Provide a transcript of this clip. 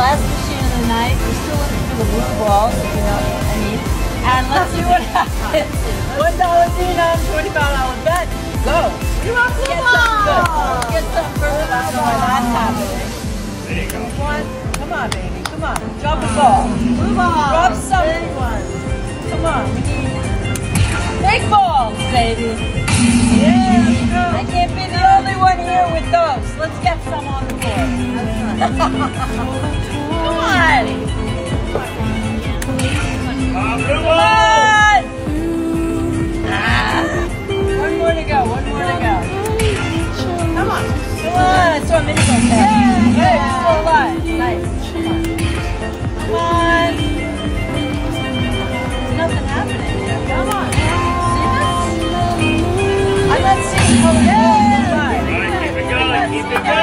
last machine of the night. We're still looking for the blue balls, if you know what I mean. And let's see what happens. $1 $25 bet. Go. You want blue balls? Get some first. I don't know why that's happening. There you go. One. Come on, baby. Come on. Drop a ball. Blue balls. Drop something. Come on. We need big balls, baby. Yeah, let's go. I can't be the only one here with those. Let's get some on the board. Come on. Blue Come ball. on. One more to go. One more to go. Come on. Come on. Throw a mini goal pass. Hey, we're still alive. Nice. Come on. Come on. There's nothing happening here. Come on. See this? I'm not seeing color. Yeah. All right, keep it going. Keep it going.